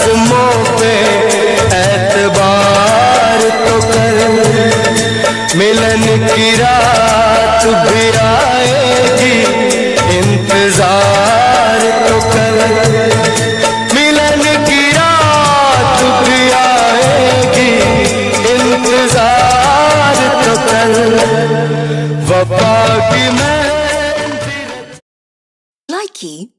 रस्मों पे एतबार तो कर, मिलन की रात भी आएगी इंतजार तो कर, मिलन की रात भी आएगी इंतजार तो कर, वफा की मैं। Likey